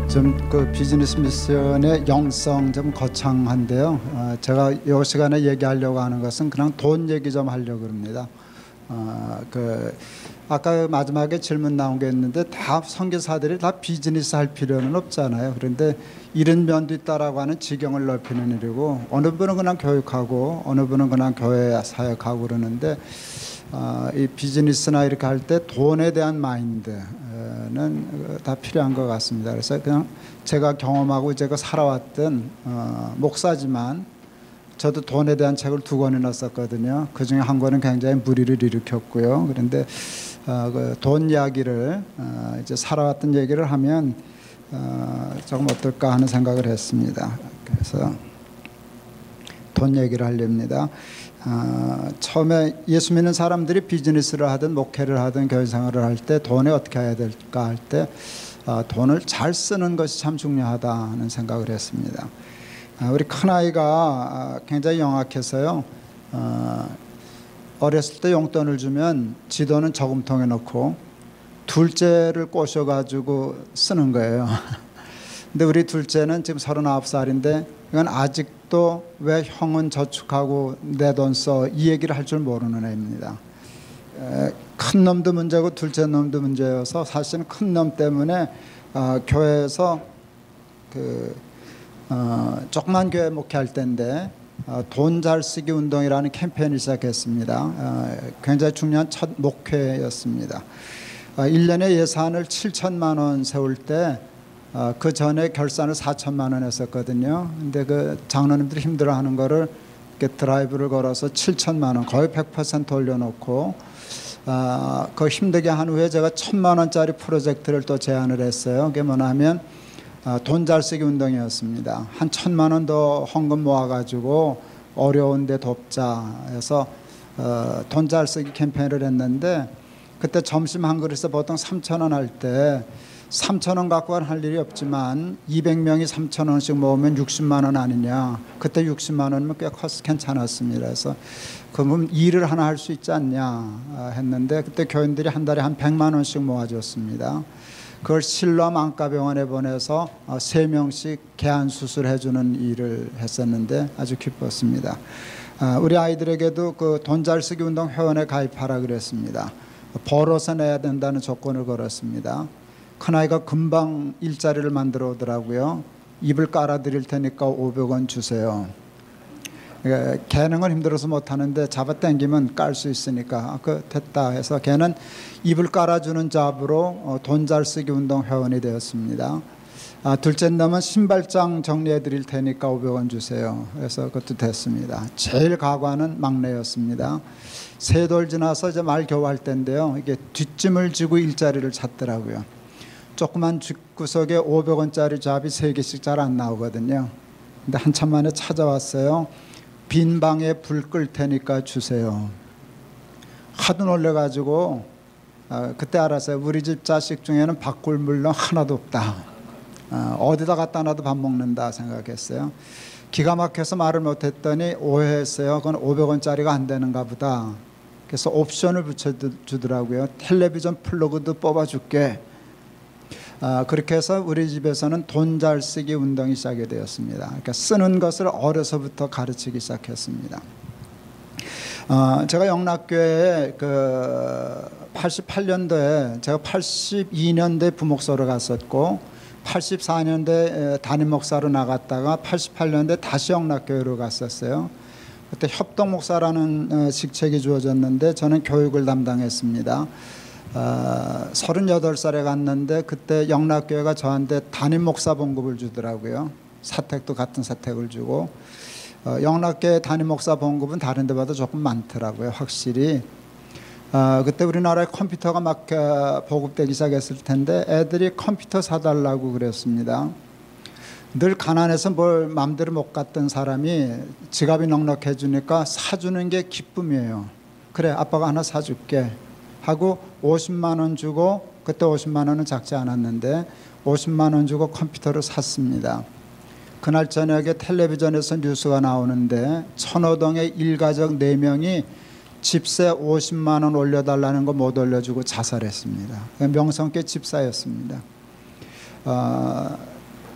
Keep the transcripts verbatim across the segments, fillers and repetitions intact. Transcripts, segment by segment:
좀 그 비즈니스 미션의 영성 좀 거창한데요. 어, 제가 이 시간에 얘기하려고 하는 것은 그냥 돈 얘기 좀 하려고 합니다. 어, 그 아까 마지막에 질문 나온 게 있는데 다 선교사들이 다 비즈니스 할 필요는 없잖아요. 그런데 이런 면도 있다라고 하는 지경을 넓히는 일이고, 어느 분은 그냥 교육하고 어느 분은 그냥 교회 사역하고 그러는데, 어, 이 비즈니스나 이렇게 할 때 돈에 대한 마인드는 다 필요한 것 같습니다. 그래서 그냥 제가 경험하고 제가 살아왔던 어, 목사지만 저도 돈에 대한 책을 두 권이나 썼거든요. 그 중에 한 권은 굉장히 물의를 일으켰고요. 그런데 어, 그 돈 이야기를 어, 이제 살아왔던 얘기를 하면 어, 조금 어떨까 하는 생각을 했습니다. 그래서 돈 얘기를 하렵니다. 어, 처음에 예수 믿는 사람들이 비즈니스를 하든 목회를 하든 교회 생활을 할 때 돈에 어떻게 해야 될까 할 때 어, 돈을 잘 쓰는 것이 참 중요하다는 생각을 했습니다. 어, 우리 큰아이가 굉장히 영악해서요. 어, 어렸을 때 용돈을 주면 지 돈은 저금통에 넣고 둘째를 꼬셔가지고 쓰는 거예요. 근데 우리 둘째는 지금 서른아홉 살인데 이건 아직도 왜 형은 저축하고 내 돈 써 이 얘기를 할 줄 모르는 애입니다. 에, 큰 놈도 문제고 둘째 놈도 문제여서 사실은 큰 놈 때문에 어, 교회에서 그 어, 조그만 교회 목회할 때인데 어, 돈 잘 쓰기 운동이라는 캠페인을 시작했습니다. 어, 굉장히 중요한 첫 목회였습니다. 어, 일 년에 예산을 칠천만 원 세울 때 어, 그 전에 결산을 사천만 원 했었거든요. 근데 그 장로님들이 힘들어하는 거를 이렇게 드라이브를 걸어서 칠천만 원 거의 백 퍼센트 올려놓고 어, 그 힘들게 한 후에 제가 천만 원짜리 프로젝트를 또 제안을 했어요. 그게 뭐냐면 어, 돈 잘 쓰기 운동이었습니다. 한 천만 원 더 헌금 모아가지고 어려운데 돕자 해서 어, 돈 잘 쓰기 캠페인을 했는데, 그때 점심 한 그릇에 보통 삼천 원 할 때 삼천 원 갖고는 할 일이 없지만 이백 명이 삼천 원씩 모으면 육십만 원 아니냐. 그때 육십만 원이면 꽤 커서 괜찮았습니다. 그래서 그러면 일을 하나 할 수 있지 않냐 했는데, 그때 교인들이 한 달에 한 백만 원씩 모아줬습니다. 그걸 실로암 안과병원에 보내서 세 명씩 개안 수술해주는 일을 했었는데 아주 기뻤습니다. 우리 아이들에게도 그 돈 잘 쓰기 운동 회원에 가입하라 그랬습니다. 벌어서 내야 된다는 조건을 걸었습니다. 큰아이가 금방 일자리를 만들어 오더라고요. 입을 깔아드릴 테니까 오백 원 주세요. 걔는 힘들어서 못하는데 잡아당기면 깔 수 있으니까 그 됐다 해서 걔는 입을 깔아주는 잡으로 돈 잘 쓰기 운동 회원이 되었습니다. 아, 둘째 놈은 신발장 정리해 드릴 테니까 오백 원 주세요. 그래서 그것도 됐습니다. 제일 가관은 막내였습니다. 세 돌 지나서 이제 말 겨우 할 때인데요. 이게 뒷짐을 지고 일자리를 찾더라고요. 조그만 집구석에 오백 원짜리 잡이 세 개씩 잘 안 나오거든요. 근데 한참 만에 찾아왔어요. 빈 방에 불 끌 테니까 주세요. 하도 놀래가지고 어, 그때 알았어요. 우리 집 자식 중에는 바꿀 물론 하나도 없다. 어, 어디다 갖다 놔도 밥 먹는다 생각했어요. 기가 막혀서 말을 못했더니 오해했어요. 그건 오백 원짜리가 안 되는가 보다. 그래서 옵션을 붙여주더라고요. 텔레비전 플러그도 뽑아줄게. 아, 그렇게 해서 우리 집에서는 돈 잘 쓰기 운동이 시작이 되었습니다. 그러니까 쓰는 것을 어려서부터 가르치기 시작했습니다. 어, 제가 영락교회에 그 팔십팔 년도에 제가 팔십이 년도에 부목사로 갔었고 팔십사 년도에 담임 목사로 나갔다가 팔십팔 년도에 다시 영락교회로 갔었어요. 그때 협동목사라는 직책이 주어졌는데 저는 교육을 담당했습니다. 어, 서른여덟 살에 갔는데 그때 영락교회가 저한테 담임 목사 봉급을 주더라고요. 사택도 같은 사택을 주고 어, 영락교회 담임 목사 봉급은 다른 데보다 조금 많더라고요. 확실히 어, 그때 우리나라에 컴퓨터가 막 어, 보급되기 시작했을 텐데 애들이 컴퓨터 사달라고 그랬습니다. 늘 가난해서 뭘 마음대로 못 갔던 사람이 지갑이 넉넉해 주니까 사주는 게 기쁨이에요. 그래 아빠가 하나 사줄게 하고 오십만 원 주고, 그때 오십만 원은 작지 않았는데 오십만 원 주고 컴퓨터를 샀습니다. 그날 저녁에 텔레비전에서 뉴스가 나오는데 천호동에 일가족 네 명이 집세 오십만 원 올려달라는 거 못 올려주고 자살했습니다. 명성계 집사였습니다. 어,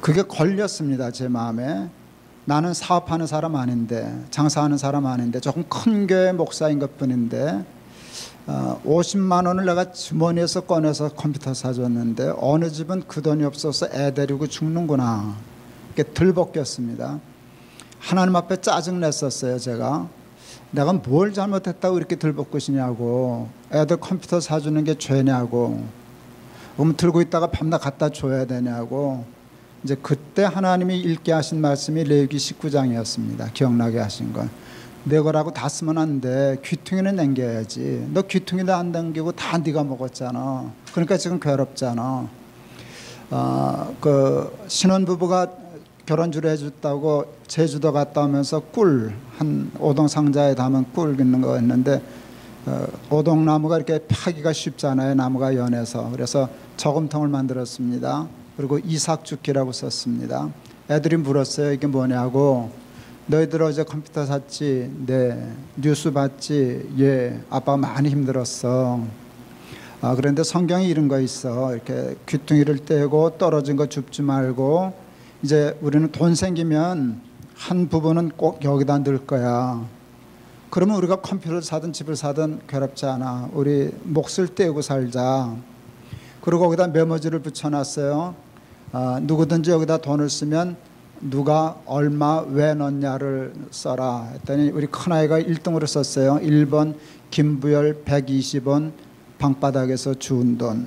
그게 걸렸습니다. 제 마음에. 나는 사업하는 사람 아닌데, 장사하는 사람 아닌데, 조금 큰 교회 목사인 것뿐인데 어, 오십만 원을 내가 주머니에서 꺼내서 컴퓨터 사줬는데 어느 집은 그 돈이 없어서 애 데리고 죽는구나. 이렇게 들벗겼습니다. 하나님 앞에 짜증냈었어요. 제가 내가 뭘 잘못했다고 이렇게 들벗기시냐고, 애들 컴퓨터 사주는 게 죄냐고, 그럼 들고 있다가 밤낮 갖다 줘야 되냐고. 이제 그때 하나님이 읽게 하신 말씀이 레위기 십구 장이었습니다. 기억나게 하신 건. 내 거라고 다 쓰면 안 돼. 귀퉁이는 남겨야지. 너 귀퉁이도 안 남기고 다 네가 먹었잖아. 그러니까 지금 괴롭잖아. 어, 그 신혼부부가 결혼주를 해줬다고 제주도 갔다 오면서 꿀, 한 오동 상자에 담은 꿀 있는 거였는데 어, 오동나무가 이렇게 파기가 쉽잖아요. 나무가 연해서. 그래서 저금통을 만들었습니다. 그리고 이삭죽기라고 썼습니다. 애들이 물었어요. 이게 뭐냐고. 너희들 어제 컴퓨터 샀지? 네. 뉴스 봤지? 예. 아빠가 많이 힘들었어. 아, 그런데 성경에 이런 거 있어. 이렇게 귀퉁이를 떼고 떨어진 거 줍지 말고, 이제 우리는 돈 생기면 한 부분은 꼭 여기다 넣을 거야. 그러면 우리가 컴퓨터를 사든 집을 사든 괴롭지 않아. 우리 몫을 떼고 살자. 그리고 거기다 메모지를 붙여놨어요. 아, 누구든지 여기다 돈을 쓰면 누가 얼마 왜 넣냐를 써라 했더니 우리 큰아이가 일 등으로 썼어요. 일 번 김부열 백이십 원 방바닥에서 주운 돈.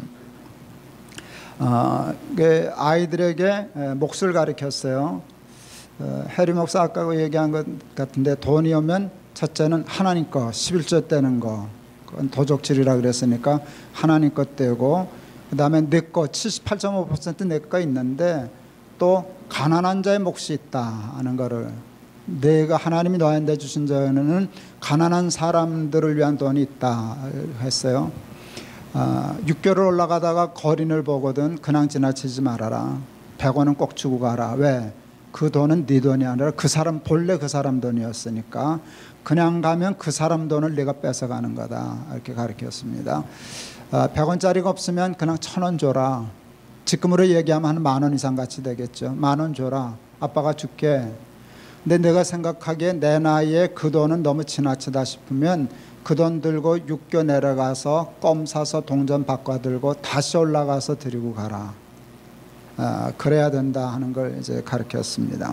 아, 아이들에게 몫을 가르쳤어요. 어, 해리 목사 아까 얘기한 것 같은데 돈이 오면 첫째는 하나님 거 십일조 떼는 거, 그건 도적질이라 그랬으니까 하나님 거 떼고, 그 다음에 내 거 칠십팔 점 오 퍼센트 내 거 있는데 또 가난한 자의 몫이 있다 하는 거를, 내가 하나님이 너한테 주신 자에는 가난한 사람들을 위한 돈이 있다 했어요. 아, 육 개월 올라가다가 거린을 보거든 그냥 지나치지 말아라. 백 원은 꼭 주고 가라. 왜? 그 돈은 네 돈이 아니라 그 사람, 본래 그 사람 돈이었으니까 그냥 가면 그 사람 돈을 내가 뺏어가는 거다. 이렇게 가르쳤습니다. 아, 백 원짜리가 없으면 그냥 천 원 줘라. 지금으로 얘기하면 한 만 원 이상 가치 되겠죠. 만 원 줘라. 아빠가 줄게. 근데 내가 생각하기에 내 나이에 그 돈은 너무 지나치다 싶으면 그 돈 들고 육교 내려가서 껌 사서 동전 바꿔 들고 다시 올라가서 드리고 가라. 아, 그래야 된다 하는 걸 이제 가르쳤습니다.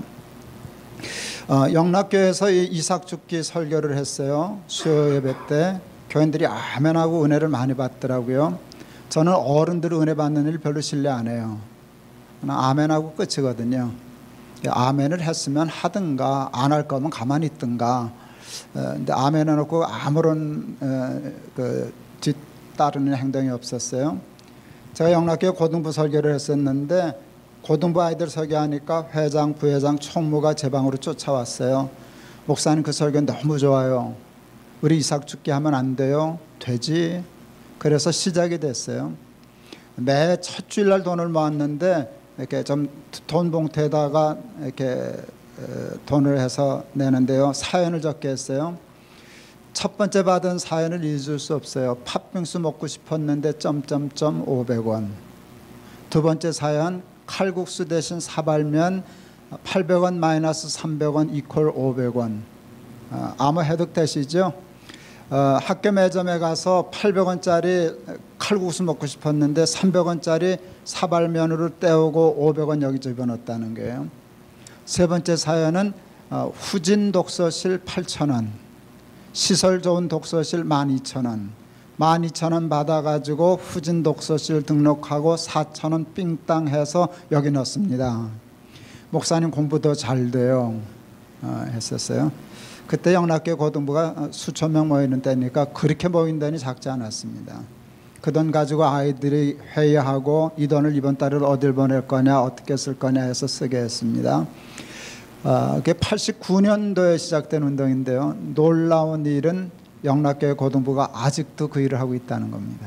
어, 영락교에서 이 이삭죽기 설교를 했어요. 수요 예배 때 교인들이 아멘하고 은혜를 많이 받더라고요. 저는 어른들 은혜 받는 일 별로 신뢰 안 해요. 아멘하고 끝이거든요. 아멘을 했으면 하든가 안 할 거면 가만히 있든가. 근데 아멘 해놓고 아무런 그 뒤따르는 행동이 없었어요. 제가 영락교회 고등부 설교를 했었는데 고등부 아이들 설교하니까 회장, 부회장, 총무가 제 방으로 쫓아왔어요. 목사님 그 설교 너무 좋아요. 우리 이삭죽기 하면 안 돼요? 되지. 그래서 시작이 됐어요. 매 첫 주일날 돈을 모았는데 이렇게 좀 돈 봉투에다가 이렇게 돈을 해서 내는데요. 사연을 적게 했어요. 첫 번째 받은 사연을 잊을 수 없어요. 팥빙수 먹고 싶었는데 점점점 오백 원. 두 번째 사연, 칼국수 대신 사발면 팔백 원 마이너스 삼백 원 이퀄 오백 원. 아, 아무 해독 되시죠? 어, 학교 매점에 가서 팔백 원짜리 칼국수 먹고 싶었는데 삼백 원짜리 사발면으로 때우고 오백 원 여기 집어넣었다는 거예요. 세 번째 사연은 어, 후진 독서실 팔천 원, 시설 좋은 독서실 만 이천 원, 만 이천 원 받아가지고 후진 독서실 등록하고 사천 원 삥땅 해서 여기 넣습니다. 목사님 공부 더 잘 돼요. 어, 했었어요. 그때 영락교회 고등부가 수천 명 모이는 때니까 그렇게 모인 돈이 작지 않았습니다. 그 돈 가지고 아이들이 회의하고 이 돈을 이번 달에 어딜 보낼 거냐, 어떻게 쓸 거냐 해서 쓰게 했습니다. 어, 그게 팔십구 년도에 시작된 운동인데요. 놀라운 일은 영락교회 고등부가 아직도 그 일을 하고 있다는 겁니다.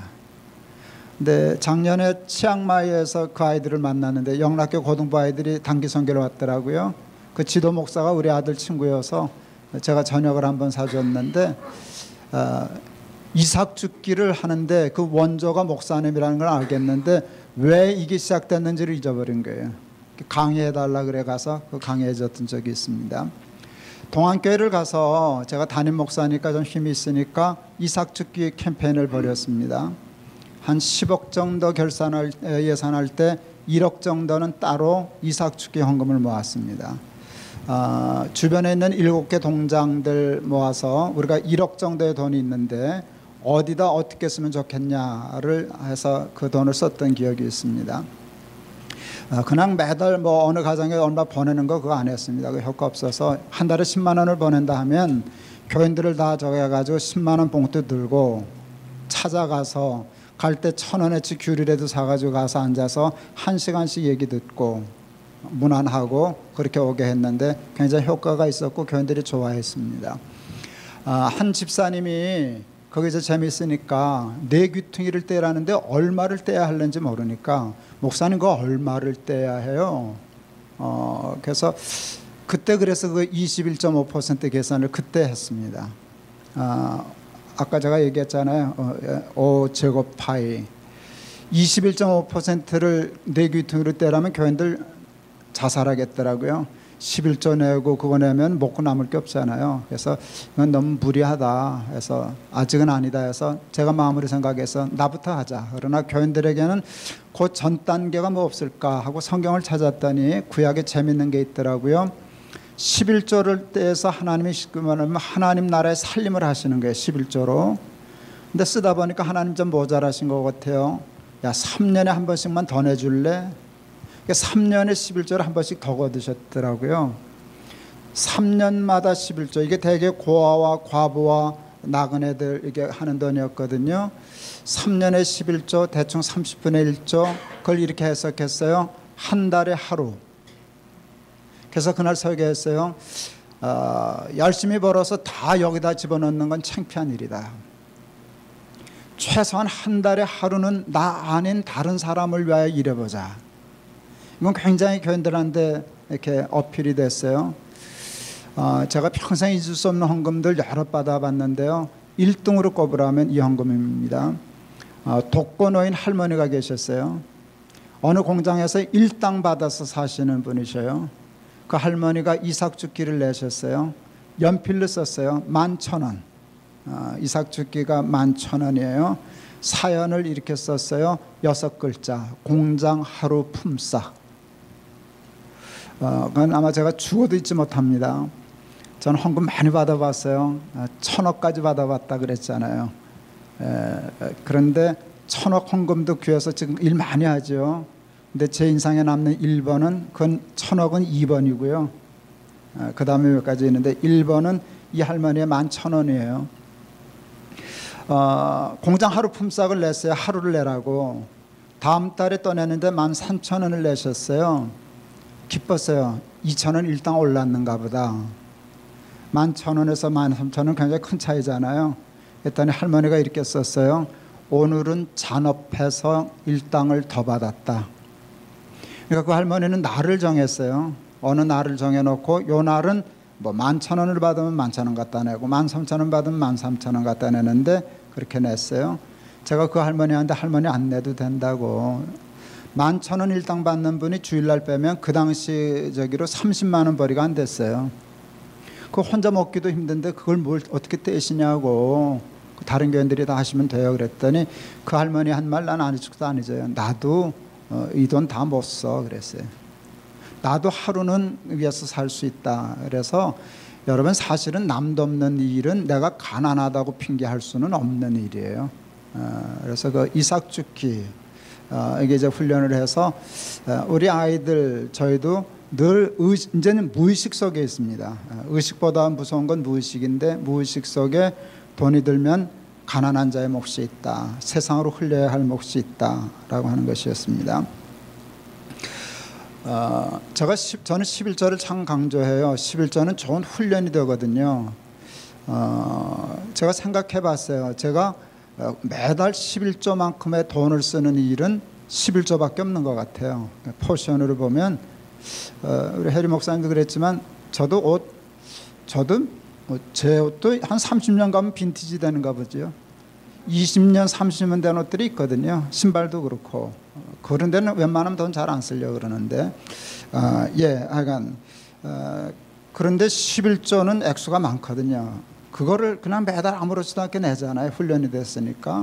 근데 작년에 치앙마이에서 그 아이들을 만났는데 영락교회 고등부 아이들이 단기 선교를 왔더라고요. 그 지도 목사가 우리 아들 친구여서 제가 저녁을 한번 사줬는데 어, 이삭죽기를 하는데 그 원조가 목사님이라는 걸 알겠는데 왜 이게 시작됐는지를 잊어버린 거예요. 강의해달라 그래 가서 그 강의해줬던 적이 있습니다. 동안교회를 가서 제가 담임 목사니까 좀 힘이 있으니까 이삭축기 캠페인을 벌였습니다. 한 십억 정도 결산할 예산할 때 일억 정도는 따로 이삭축기 헌금을 모았습니다. 어, 주변에 있는 일곱 개 동장들 모아서 우리가 일억 정도의 돈이 있는데 어디다 어떻게 쓰면 좋겠냐를 해서 그 돈을 썼던 기억이 있습니다. 어, 그냥 매달 뭐 어느 가정에 얼마 보내는 거 그거 안 했습니다. 그 효과 없어서 한 달에 십만 원을 보낸다 하면 교인들을 다 정해가지고 십만 원 봉투 들고 찾아가서 갈 때 천 원어치 귤이라도 사가지고 가서 앉아서 한 시간씩 얘기 듣고 문안하고 그렇게 오게 했는데 굉장히 효과가 있었고 교인들이 좋아했습니다. 아, 한 집사님이 거기서 재미있으니까 내 귀퉁이를 떼라는데 얼마를 떼야 하는지 모르니까 목사님 그거 얼마를 떼야 해요. 어, 그래서 그때 그래서 그 이십일 점 오 퍼센트 계산을 그때 했습니다. 아, 아까 제가 얘기했잖아요. 어, 오 제곱 파이 이십일 점 오 퍼센트를 내 귀퉁이로 떼라면 교인들 자살하겠더라고요. 십일조 내고 그거 내면 먹고 남을 게 없잖아요. 그래서 이건 너무 무리하다 해서 아직은 아니다 해서 제가 마음으로 생각해서 나부터 하자. 그러나 교인들에게는 그 전 단계가 뭐 없을까 하고 성경을 찾았더니 구약에 재밌는 게 있더라고요. 십일조를 떼서 하나님이 하나님 나라의 살림을 하시는 거예요. 십일조로. 근데 쓰다 보니까 하나님 좀 모자라신 것 같아요. 야, 삼 년에 한 번씩만 더 내줄래? 삼 년에 십일조를 한 번씩 더 거두셨더라고요. 삼 년마다 십일조. 이게 대개 고아와 과부와 나그네들 이게 하는 돈이었거든요. 삼 년에 십일조 대충 삼십분의 일조. 그걸 이렇게 해석했어요. 한 달에 하루. 그래서 그날 설교했어요. 어, 열심히 벌어서 다 여기다 집어넣는 건 창피한 일이다. 최소한 한 달에 하루는 나 아닌 다른 사람을 위하여 일해보자. 이건 굉장히 교인들한테 이렇게 어필이 됐어요. 어, 제가 평생 잊을 수 없는 헌금들 여러 받아봤는데요. 일 등으로 꼽으라면 이 헌금입니다. 어, 독거노인 할머니가 계셨어요. 어느 공장에서 일당 받아서 사시는 분이셔요. 그 할머니가 이삭축기를 내셨어요. 연필로 썼어요. 만 천 원. 어, 이삭축기가 만 천 원이에요. 사연을 이렇게 썼어요. 여섯 글자. 공장 하루 품삯. 어, 그건 아마 제가 죽어도 잊지 못합니다. 저는 헌금 많이 받아봤어요. 천억까지 받아봤다 그랬잖아요. 에, 그런데 천억 헌금도 귀해서 지금 일 많이 하죠. 근데 제 인상에 남는 일 번은 그건 천억은 이 번이고요. 에, 그 다음에 몇 가지 있는데 일 번은 이 할머니의 만 천 원이에요. 어, 공장 하루 품삯을 냈어요. 하루를 내라고. 다음 달에 또 내는데 만 삼천 원을 내셨어요. 기뻤어요. 이천 원 일당 올랐는가 보다. 만 천 원에서 만 삼천 원 굉장히 큰 차이잖아요. 그랬더니 할머니가 이렇게 썼어요. 오늘은 잔업해서 일당을 더 받았다. 그러니까 그 할머니는 날을 정했어요. 어느 날을 정해놓고 요 날은 뭐 만 천 원을 받으면 만 천 원 갖다 내고 만 삼천 원 받으면 만 삼천 원 갖다 내는데 그렇게 냈어요. 제가 그 할머니한테 할머니 안 내도 된다고. 만 천 원 일당 받는 분이 주일날 빼면 그 당시 저기로 삼십만 원 벌이가 안 됐어요. 그 혼자 먹기도 힘든데 그걸 뭘 어떻게 떼시냐고. 다른 교인들이 다 하시면 돼요. 그랬더니 그 할머니 한 말 난 아직도 안 잊어요. 나도 어, 이 돈 다 못 써 그랬어요. 나도 하루는 위해서 살 수 있다. 그래서 여러분 사실은 남도 없는 일은 내가 가난하다고 핑계할 수는 없는 일이에요. 어, 그래서 그 이삭축기 어, 이게 이제 훈련을 해서 어, 우리 아이들 저희도 늘 의식, 이제는 무의식 속에 있습니다. 어, 의식보다 무서운 건 무의식인데 무의식 속에 돈이 들면 가난한 자의 몫이 있다. 세상으로 흘려야 할 몫이 있다라고 하는 것이었습니다. 어, 제가 십, 저는 십일조를 참 강조해요. 십일조는 좋은 훈련이 되거든요. 어, 제가 생각해 봤어요. 제가 매달 십일조만큼의 돈을 쓰는 일은 십일조밖에 없는 것 같아요. 포션으로 보면 어, 우리 해리 목사님도 그랬지만 저도 옷 저도 뭐 제 옷도 한 삼십 년 가면 빈티지 되는가 보죠. 이십 년 삼십 년 된 옷들이 있거든요. 신발도 그렇고 그런 데는 웬만하면 돈 잘 안 쓰려고 그러는데, 어, 예, 하여간 어, 그런데 십일 조는 액수가 많거든요. 그거를 그냥 매달 아무렇지도 않게 내잖아요. 훈련이 됐으니까.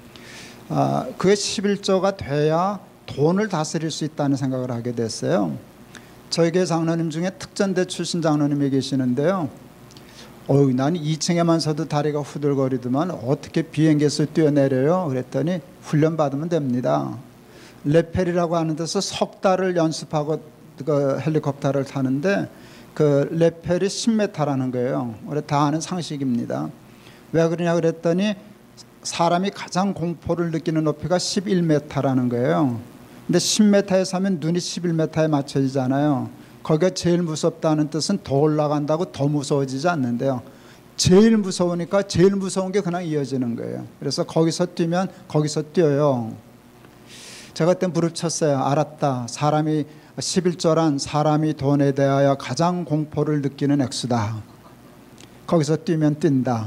어, 그게 십일 조가 돼야 돈을 다스릴 수 있다는 생각을 하게 됐어요. 저희 교회 장로님 중에 특전대 출신 장로님이 계시는데요. 어우, 난 이 층에만 서도 다리가 후들거리더만 어떻게 비행기에서 뛰어내려요? 그랬더니 훈련 받으면 됩니다. 레펠이라고 하는 데서 석 달을 연습하고 그 헬리콥터를 타는데 그 레펠이 십 미터라는 거예요. 우리 다 아는 상식입니다. 왜 그러냐 그랬더니 사람이 가장 공포를 느끼는 높이가 십일 미터라는 거예요. 근데 십 미터에서 하면 눈이 십일 미터에 맞춰지잖아요. 거기가 제일 무섭다는 뜻은 더 올라간다고 더 무서워지지 않는데요. 제일 무서우니까 제일 무서운 게 그냥 이어지는 거예요. 그래서 거기서 뛰면 거기서 뛰어요. 제가 그때 무릎 쳤어요. 알았다. 사람이 십일 조란 사람이 돈에 대하여 가장 공포를 느끼는 액수다. 거기서 뛰면 뛴다.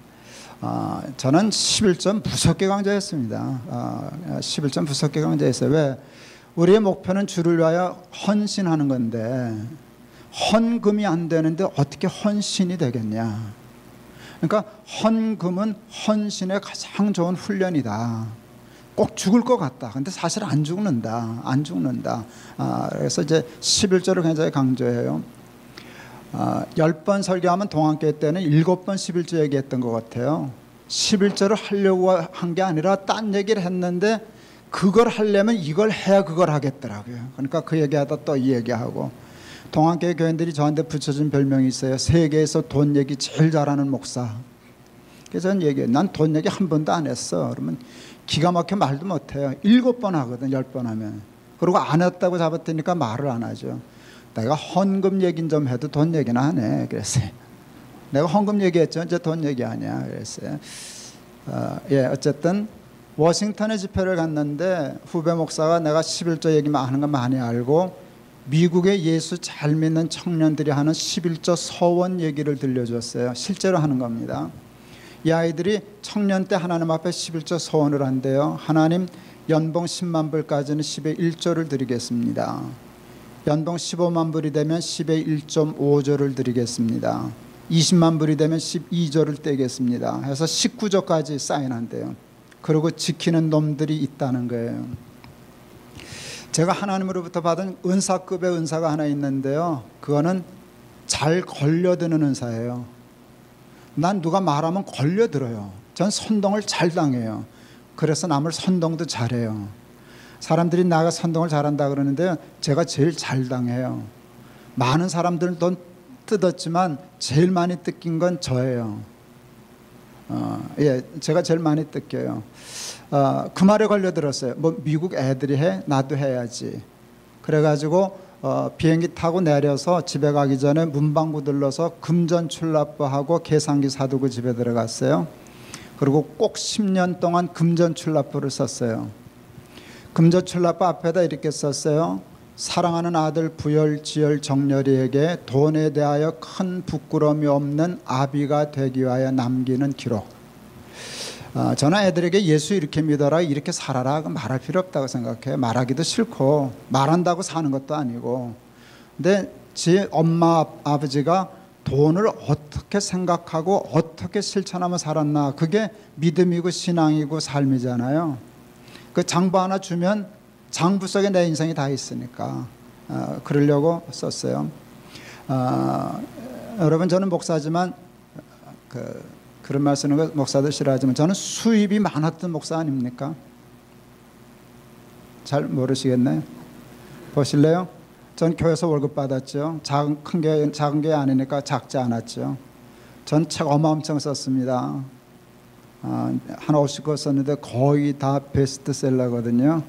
어, 저는 십일 조 무섭게 강조했습니다. 어, 십일 조 무섭게 강조했어요. 왜? 우리의 목표는 주를 위하여 헌신하는 건데 헌금이 안 되는데 어떻게 헌신이 되겠냐. 그러니까 헌금은 헌신의 가장 좋은 훈련이다. 꼭 죽을 것 같다. 근데 사실 안 죽는다. 안 죽는다. 아, 그래서 이제 십일 조를 굉장히 강조해요. 아, 열 번 설교하면 동안교회 때는 일곱 번 십일 조 얘기했던 것 같아요. 십일 조를 하려고 한 게 아니라 딴 얘기를 했는데 그걸 하려면 이걸 해야 그걸 하겠더라고요. 그러니까 그 얘기하다 또 이 얘기하고. 동안교회 교인들이 저한테 붙여준 별명이 있어요. 세계에서 돈 얘기 제일 잘하는 목사. 그래서 저는 얘기해요. 난 돈 얘기 한 번도 안 했어. 그러면 기가 막혀 말도 못해요. 일곱 번 하거든. 열 번 하면. 그리고 안 했다고 잡았더니까 말을 안 하죠. 내가 헌금 얘기는 좀 해도 돈 얘기는 하네. 그랬어요. 내가 헌금 얘기했죠. 이제 돈 얘기 아니야. 그랬어요. 어, 예, 어쨌든 워싱턴에 집회를 갔는데 후배 목사가 내가 십일 조 얘기만 하는 거 많이 알고 미국의 예수 잘 믿는 청년들이 하는 십일 조 서원 얘기를 들려줬어요. 실제로 하는 겁니다. 이 아이들이 청년 때 하나님 앞에 십일 조 서원을 한대요. 하나님 연봉 십만 불까지는 십의 일 조를 드리겠습니다. 연봉 십오만 불이 되면 십의 일 점 오 조를 드리겠습니다. 이십만 불이 되면 십이 조를 떼겠습니다. 해서 십구 조까지 사인한대요. 그리고 지키는 놈들이 있다는 거예요. 제가 하나님으로부터 받은 은사급의 은사가 하나 있는데요. 그거는 잘 걸려드는 은사예요. 난 누가 말하면 걸려들어요. 전 선동을 잘 당해요. 그래서 남을 선동도 잘해요. 사람들이 나가 선동을 잘한다 그러는데 제가 제일 잘 당해요. 많은 사람들은 돈 뜯었지만 제일 많이 뜯긴 건 저예요. 어, 예, 제가 제일 많이 뜯겨요. 어, 그 말에 걸려들었어요. 뭐 미국 애들이 해? 나도 해야지. 그래가지고 어, 비행기 타고 내려서 집에 가기 전에 문방구 들러서 금전출납부하고 계산기 사두고 집에 들어갔어요. 그리고 꼭 십 년 동안 금전출납부를 썼어요. 금전출납부 앞에다 이렇게 썼어요. 사랑하는 아들 부열, 지열, 정렬이에게 돈에 대하여 큰 부끄러움이 없는 아비가 되기 위하여 남기는 기록. 어, 저는 애들에게 예수 이렇게 믿어라, 이렇게 살아라 말할 필요 없다고 생각해요. 말하기도 싫고 말한다고 사는 것도 아니고. 근데 제 엄마 아버지가 돈을 어떻게 생각하고 어떻게 실천하며 살았나, 그게 믿음이고 신앙이고 삶이잖아요. 그 장부 하나 주면 장부 속에 내 인생이 다 있으니까 어, 그러려고 썼어요. 어, 여러분, 저는 목사지만 그, 그런 말 쓰는 거 목사도 싫어하지만 저는 수입이 많았던 목사 아닙니까? 잘 모르시겠네요. 보실래요? 전 교회에서 월급 받았죠. 작은 큰 게 작은 게 아니니까 작지 않았죠. 전 책 어마어마하게 썼습니다. 어, 한 오십 권 썼는데 거의 다 베스트셀러거든요.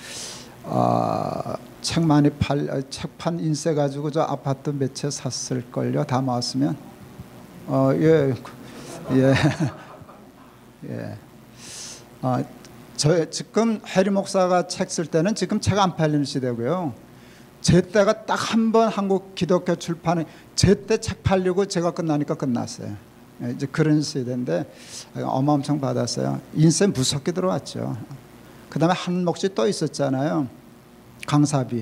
어, 책 많이 팔, 책판 인쇄 가지고 저 아파트 몇 채 샀을 걸요. 다 모았으면. 어, 예, 예, 예. 어, 저 지금 해리 목사가 책 쓸 때는 지금 책 안 팔리는 시대고요. 제 때가 딱 한 번 한국 기독교 출판에 제 때 책 팔리고 제가 끝나니까 끝났어요. 이제 그런 시대인데 어마어마하게 받았어요. 인쇄 무섭게 들어왔죠. 그 다음에 한 몫이 또 있었잖아요. 강사비.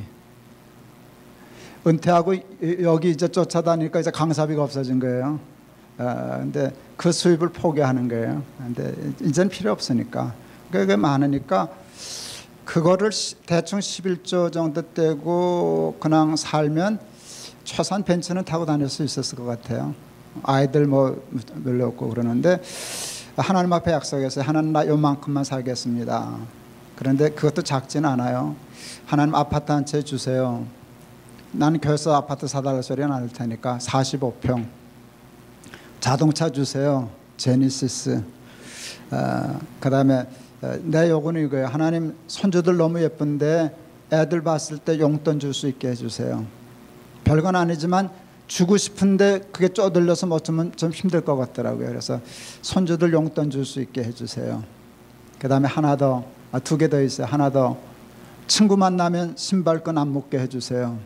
은퇴하고 여기 이제 쫓아다니니까 이제 강사비가 없어진 거예요. 어, 근데 그 수입을 포기하는 거예요. 근데 이제는 필요 없으니까. 그게 많으니까 그거를 대충 십일조 정도 떼고 그냥 살면 최소한 벤츠는 타고 다닐 수 있었을 것 같아요. 아이들 뭐 별로 없고 그러는데 하나님 앞에 약속했어요. 하나님 나 요만큼만 살겠습니다. 그런데 그것도 작진 않아요. 하나님 아파트 한 채 주세요. 나는 교회에서 아파트 사달라 소리는 안 할 테니까 사십오 평. 자동차 주세요. 제니시스. 어, 그 다음에 내 요구는 이거예요. 하나님 손주들 너무 예쁜데 애들 봤을 때 용돈 줄 수 있게 해주세요. 별건 아니지만 주고 싶은데 그게 쪼들려서 못 주면 좀 힘들 것 같더라고요. 그래서 손주들 용돈 줄 수 있게 해주세요. 그 다음에 하나 더, 아, 두 개 더 있어요. 하나 더. 친구 만나면 신발끈 안 묶게 해주세요.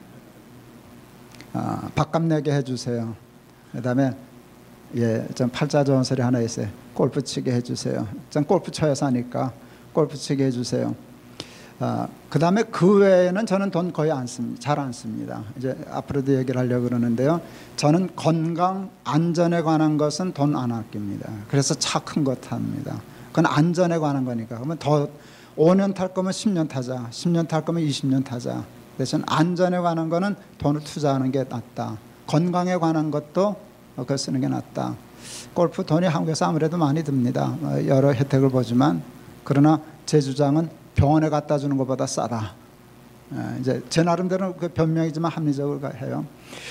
아, 밥값 내게 해주세요. 그 다음에 예, 좀 팔자 좋은 소리 하나 있어요. 골프 치게 해주세요. 전 골프 쳐야 사니까 골프 치게 해주세요. 아, 그 다음에 그 외에는 저는 돈 거의 안 씁니다. 잘 안 씁니다. 이제 앞으로도 얘기를 하려고 그러는데요. 저는 건강, 안전에 관한 것은 돈 안 아낍니다. 그래서 차 큰 거 탑니다. 그건 안전에 관한 거니까. 그러면 더 오 년 탈 거면 십 년 타자. 십 년 탈 거면 이십 년 타자. 그래서 안전에 관한 거는 돈을 투자하는 게 낫다. 건강에 관한 것도 그거 쓰는 게 낫다. 골프 돈이 한국에서 아무래도 많이 듭니다. 여러 혜택을 보지만 그러나 제 주장은 병원에 갖다 주는 것보다 싸다. 이제 제 나름대로 그 변명이지만 합리적으로 해요.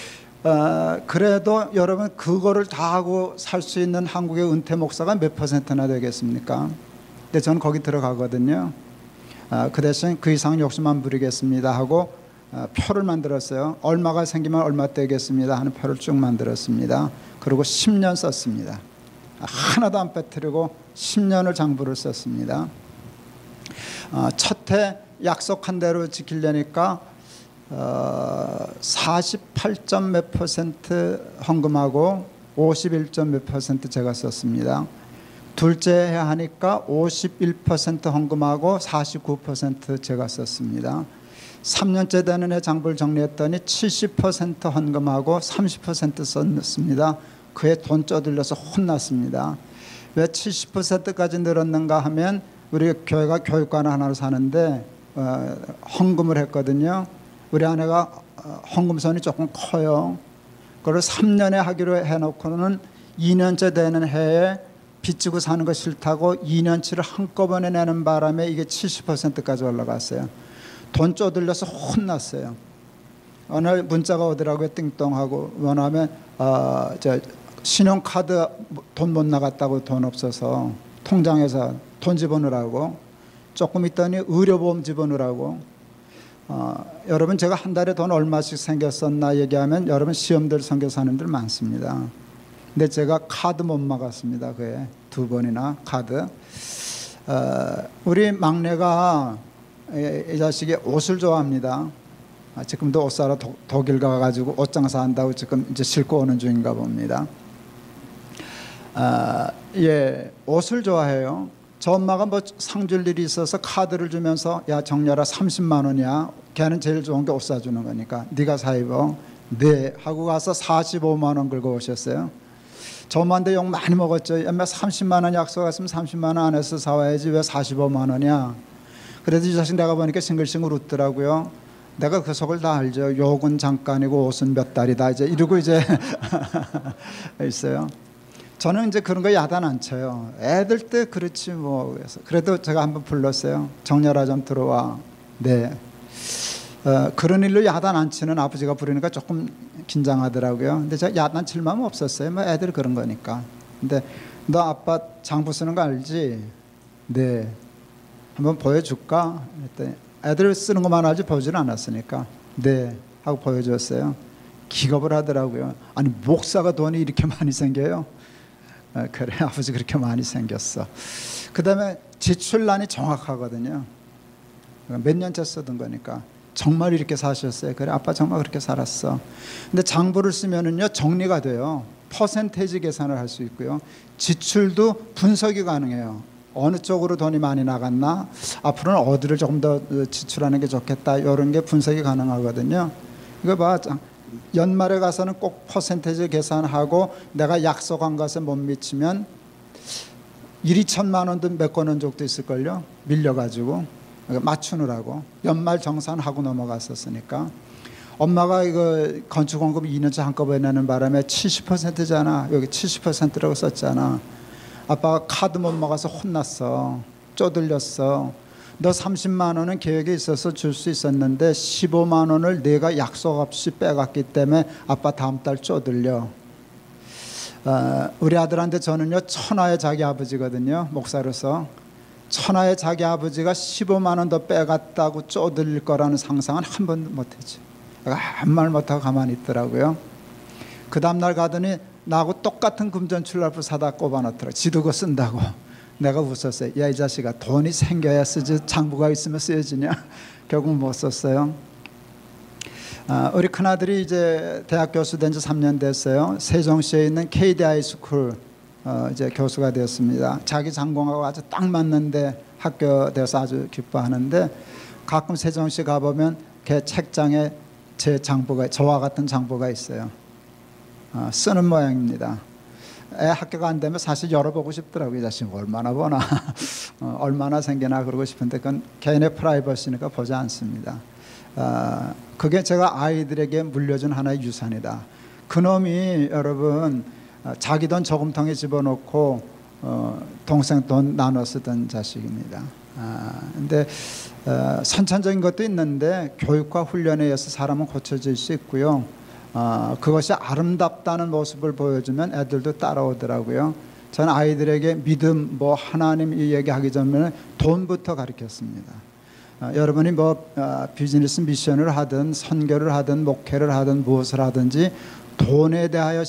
어, 그래도 여러분 그거를 다 하고 살 수 있는 한국의 은퇴 목사가 몇 퍼센트나 되겠습니까? 근데 저는 거기 들어가거든요. 어, 그 대신 그 이상 욕심 안 부리겠습니다 하고 어, 표를 만들었어요. 얼마가 생기면 얼마 떼겠습니다 하는 표를 쭉 만들었습니다. 그리고 십 년 썼습니다. 하나도 안 빼뜨리고 십 년을 장부를 썼습니다. 어, 첫해 약속한 대로 지키려니까 어, 사십팔 점 몇 퍼센트 헌금하고 오십일 점 몇 퍼센트 제가 썼습니다. 둘째 해 하니까 오십일 퍼센트 헌금하고 사십구 퍼센트 제가 썼습니다. 삼 년째 되는 해 장부를 정리했더니 칠십 퍼센트 헌금하고 삼십 퍼센트 썼습니다. 그에 돈 쪼들려서 혼났습니다. 왜 칠십 퍼센트까지 늘었는가 하면 우리 교회가 교육관 하나로 사는데 어, 헌금을 했거든요. 우리 아내가 헌금선이 조금 커요. 그걸 삼 년에 하기로 해놓고는 이 년째 되는 해에 빚지고 사는 거 싫다고 이 년치를 한꺼번에 내는 바람에 이게 칠십 퍼센트까지 올라갔어요. 돈 쪼들려서 혼났어요. 오늘 문자가 오더라고요. 띵동하고 뭐냐면 어, 저 신용카드 돈 못 나갔다고 돈 없어서 통장에서 돈 집어넣으라고 조금 있더니 의료보험 집어넣으라고 어, 여러분 제가 한 달에 돈 얼마씩 생겼었나 얘기하면 여러분 시험들 생겨서 하는 들 많습니다. 근데 제가 카드 못 막았습니다. 그에 두 번이나 카드. 어, 우리 막내가 이, 이 자식이 옷을 좋아합니다. 아, 지금도 옷 사러 도, 독일 가가지고 옷 장사한다고 지금 이제 싣고 오는 중인가 봅니다. 아, 예, 옷을 좋아해요. 저 엄마가 뭐 상 줄 일이 있어서 카드를 주면서 야 정렬아 삼십만 원이야. 걔는 제일 좋은 게 옷 사주는 거니까 네가 사 입어. 네 하고 가서 사십오만 원 긁어 오셨어요. 저 엄마한테 욕 많이 먹었죠. 엄마 삼십만 원 약속했으면 삼십만 원 안에서 사와야지 왜 사십오만 원이야. 그래도 이 자식 내가 보니까 싱글싱글 웃더라고요. 내가 그 속을 다 알죠. 욕은 잠깐이고 옷은 몇 달이다 이제 이러고 이제 있어요. 저는 이제 그런 거 야단 안 쳐요. 애들 때 그렇지 뭐. 그래서 그래도 제가 한번 불렀어요. 정렬아 좀 들어와. 네. 어, 그런 일로 야단 안 치는 아버지가 부르니까 조금 긴장하더라고요. 근데 제가 야단 칠 마음 없었어요. 뭐 애들 그런 거니까. 근데 너 아빠 장부 쓰는 거 알지? 네. 한번 보여줄까? 그랬더니 애들 쓰는 것만 알지 보여주는 않았으니까 네 하고 보여줬어요. 기겁을 하더라고요. 아니 목사가 돈이 이렇게 많이 생겨요? 아, 그래 아버지 그렇게 많이 생겼어. 그 다음에 지출란이 정확하거든요. 몇 년째 쓰던 거니까 정말 이렇게 사셨어요? 그래 아빠 정말 그렇게 살았어. 근데 장부를 쓰면은요 정리가 돼요. 퍼센테이지 계산을 할 수 있고요. 지출도 분석이 가능해요. 어느 쪽으로 돈이 많이 나갔나, 앞으로는 어디를 조금 더 지출하는 게 좋겠다, 이런 게 분석이 가능하거든요. 이거 봐, 연말에 가서는 꼭 퍼센테이지 계산하고 내가 약속한 것에 못 미치면 일, 이천만 원도 메꿔놓은 적도 있을걸요. 밀려가지고 맞추느라고 연말 정산하고 넘어갔었으니까. 엄마가 이거 건축원금 이 년째 한꺼번에 내는 바람에 칠십 퍼센트잖아. 여기 칠십 퍼센트라고 썼잖아. 아빠가 카드 못 먹어서 혼났어. 쪼들렸어. 너 삼십만 원은 계획에 있어서 줄 수 있었는데 십오만 원을 내가 약속 없이 빼갔기 때문에 아빠 다음 달 쪼들려. 어, 우리 아들한테 저는요, 천하의 자기 아버지거든요. 목사로서. 천하의 자기 아버지가 십오만 원 더 빼갔다고 쪼들릴 거라는 상상은 한 번도 못했죠. 아무 말 못하고 가만히 있더라고요. 그 다음날 가더니 나하고 똑같은 금전출납부 사다 꼽아놓더라고요. 지도 그거 쓴다고. 내가 웃었어요. 야, 이 자식아, 돈이 생겨야 쓰지 장부가 있으면 쓰여지냐. 결국 못 썼어요. 아, 우리 큰아들이 이제 대학 교수 된 지 삼 년 됐어요. 세종시에 있는 케이디아이 스쿨 어, 이제 교수가 되었습니다. 자기 전공하고 아주 딱 맞는데 학교 되어서 아주 기뻐하는데, 가끔 세종시 가보면 걔 책장에 제 장부가, 저와 같은 장부가 있어요. 어, 쓰는 모양입니다. 애 학교가 안 되면 사실 열어보고 싶더라고요. 이 자식 얼마나 보나 어, 얼마나 생기나 그러고 싶은데 그건 개인의 프라이버시니까 보지 않습니다. 어, 그게 제가 아이들에게 물려준 하나의 유산이다. 그놈이 여러분 자기 돈 저금통에 집어넣고 어, 동생 돈 나눠 쓰던 자식입니다. 아, 근데 어, 선천적인 것도 있는데 교육과 훈련에 의해서 사람은 고쳐질 수 있고요. 어, 그것이 아름답다는 모습을 보여주면 애들도 따라오더라고요. 저는 아이들에게 믿음, 뭐 하나님 이 얘기하기 전에 돈부터 가르쳤습니다. 어, 여러분이 뭐 어, 비즈니스 미션을 하든 선교를 하든 목회를 하든 무엇을 하든지 돈에 대하여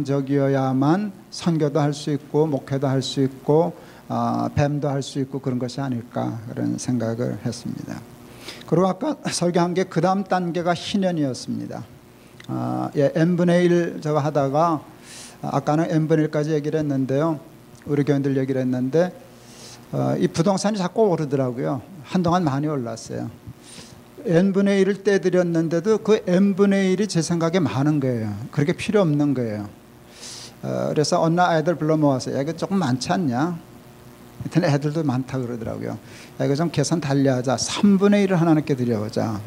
신앙적이어야만 선교도 할 수 있고 목회도 할 수 있고 어, 뱀도 할 수 있고 그런 것이 아닐까, 그런 생각을 했습니다. 그리고 아까 설교한 게 그 다음 단계가 희년이었습니다. 어, 예, n분의 일 제가 하다가 아까는 n분의 일까지 얘기를 했는데요. 우리 교인들 얘기를 했는데 어, 이 부동산이 자꾸 오르더라고요. 한동안 많이 올랐어요. n분의 일을 떼드렸는데도 그 n분의 일이 제 생각에 많은 거예요. 그렇게 필요 없는 거예요. 어, 그래서 어느 날 아이들 불러 모아서 야, 이거 조금 많지 않냐? 하여튼 애들도 많다 그러더라고요. 야, 이거 좀 계산 달리하자. 삼분의 일을 하나님께 드려보자.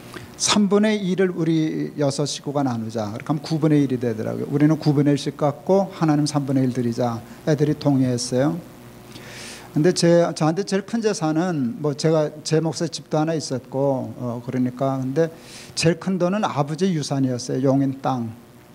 삼분의 일을 우리 여섯 식구가 나누자. 그렇게 하면 구분의 일이 되더라고요. 우리는 구분의 일씩 갖고 하나님 삼분의 일 드리자. 애들이 동의했어요. 근데 제, 저한테 제일 큰 재산은 뭐 제가 제 몫의 집도 하나 있었고 어, 그러니까 근데 제일 큰 돈은 아버지 유산이었어요. 용인 땅.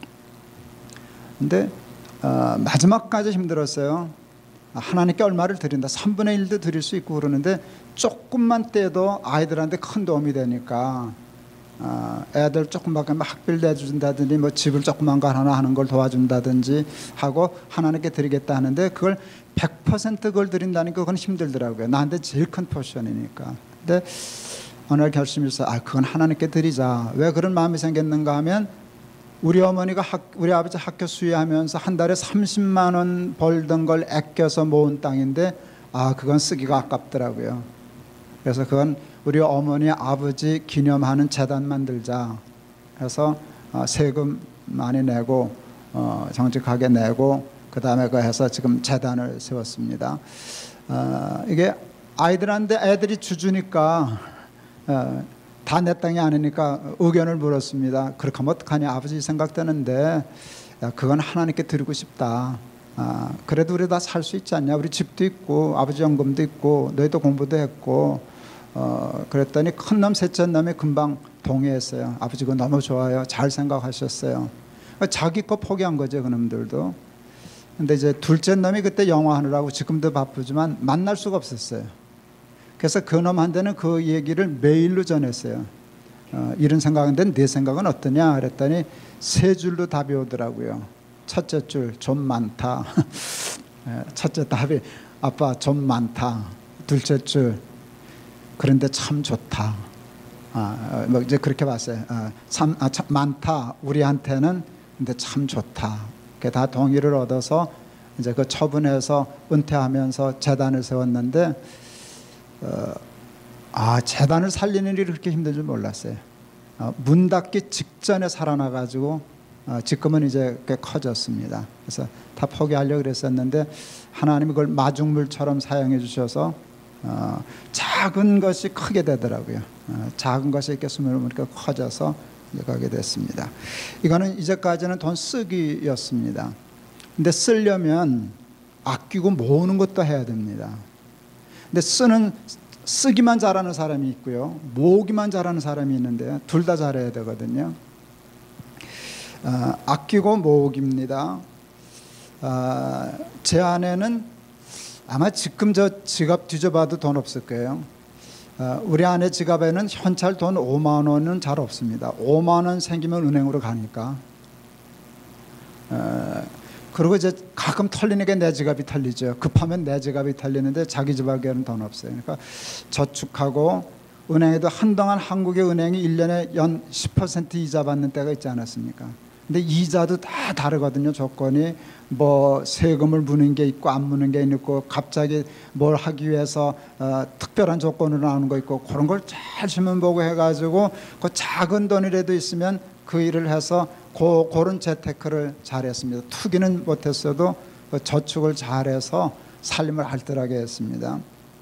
근데 어, 마지막까지 힘들었어요. 하나님께 얼마를 드린다. 삼분의 일도 드릴 수 있고 그러는데 조금만 떼도 아이들한테 큰 도움이 되니까 어, 애들 조금밖에 학비를 내준다든지 뭐 집을 조그만 거 하나 하는 걸 도와준다든지 하고 하나님께 드리겠다 하는데 그걸 백 퍼센트 그걸 드린다니까 그건 힘들더라고요. 나한테 제일 큰 포션이니까. 근데 어느 날 결심해서 아 그건 하나님께 드리자. 왜 그런 마음이 생겼는가 하면 우리 어머니가 학, 우리 아버지 학교 수유하면서 한 달에 삼십만 원 벌던 걸 아껴서 모은 땅인데 아 그건 쓰기가 아깝더라고요. 그래서 그건 우리 어머니 아버지 기념하는 재단 만들자 해서 어, 세금 많이 내고 어, 정직하게 내고 그 다음에 그 해서 지금 재단을 세웠습니다. 어, 이게 아이들한테 애들이 주주니까 어, 다 내 땅이 아니니까 의견을 물었습니다. 그렇게 하면 어떡하냐 아버지 생각되는데 야, 그건 하나님께 드리고 싶다. 아, 그래도 우리 다 살 수 있지 않냐. 우리 집도 있고 아버지 연금도 있고 너희도 공부도 했고 어, 그랬더니 큰놈 셋째 놈이 금방 동의했어요. 아버지 그거 너무 좋아요. 잘 생각하셨어요. 자기 거 포기한 거죠 그놈들도. 근데 이제 둘째 놈이 그때 영어 하느라고 지금도 바쁘지만 만날 수가 없었어요. 그래서 그놈한테는 그 얘기를 메일로 전했어요. 어, 이런 생각인데 내 생각은 어떠냐 그랬더니 세 줄로 답이 오더라고요. 첫째 줄 좀 많다. 첫째 답이 아빠 좀 많다. 둘째 줄 그런데 참 좋다. 아, 뭐 이제 그렇게 봤어요. 아, 참, 아, 참 많다. 우리한테는 근데 참 좋다. 다 동의를 얻어서 이제 그 처분해서 은퇴하면서 재단을 세웠는데 어, 아 재단을 살리는 일이 그렇게 힘든 줄 몰랐어요. 어, 문 닫기 직전에 살아나가지고 어, 지금은 이제 꽤 커졌습니다. 그래서 다 포기하려고 그랬었는데 하나님이 그걸 마중물처럼 사용해 주셔서 어, 작은 것이 크게 되더라고요. 어, 작은 것이 이렇게 스물스물 커져서 이제 가게 됐습니다. 이거는 이제까지는 돈 쓰기였습니다. 근데 쓰려면 아끼고 모으는 것도 해야 됩니다. 근데 쓰는 쓰기만 잘하는 사람이 있고요, 모으기만 잘하는 사람이 있는데 둘 다 잘해야 되거든요. 어, 아끼고 모으기입니다. 어, 제 아내는 아마 지금 저 지갑 뒤져봐도 돈 없을 거예요. 어, 우리 아내 지갑에는 현찰 돈 오만 원은 잘 없습니다. 오만 원 생기면 은행으로 가니까. 어, 그리고 이제 가끔 털리니까 내 지갑이 털리죠. 급하면 내 지갑이 털리는데 자기 지갑에는 돈 없어요. 그러니까 저축하고, 은행에도 한동안 한국의 은행이 일 년에 연 십 퍼센트 이자 받는 때가 있지 않았습니까? 근데 이자도 다 다르거든요. 조건이 뭐 세금을 무는 게 있고 안 무는 게 있고, 갑자기 뭘 하기 위해서 어, 특별한 조건으로 나오는 거 있고, 그런 걸 잘 신문 보고 해가지고 그 작은 돈이라도 있으면 그 일을 해서 고, 그런 재테크를 잘했습니다. 투기는 못했어도 그 저축을 잘해서 살림을 알뜰하게 했습니다.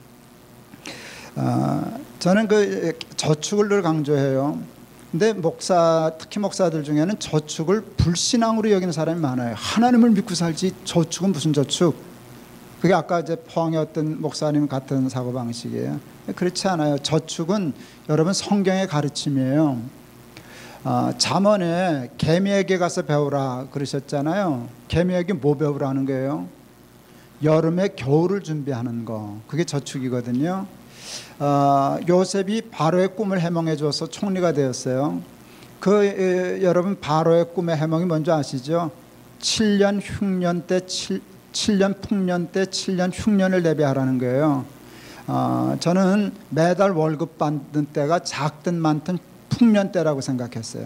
어, 저는 그 저축을 늘 강조해요. 근데 목사, 특히 목사들 중에는 저축을 불신앙으로 여기는 사람이 많아요. 하나님을 믿고 살지 저축은 무슨 저축? 그게 아까 이제 포항의 어떤 목사님 같은 사고방식이에요. 그렇지 않아요. 저축은 여러분 성경의 가르침이에요. 어, 잠언에 개미에게 가서 배우라 그러셨잖아요. 개미에게 뭐 배우라는 거예요? 여름에 겨울을 준비하는 거. 그게 저축이거든요. 어, 요셉이 바로의 꿈을 해몽해 줘서 총리가 되었어요. 그 에, 여러분 바로의 꿈의 해몽이 뭔지 아시죠? 칠 년 흉년 때 칠 년 풍년 때 칠 년 흉년을 대비하라는 거예요. 어, 저는 매달 월급 받는 때가 작든 많든 풍년 때라고 생각했어요.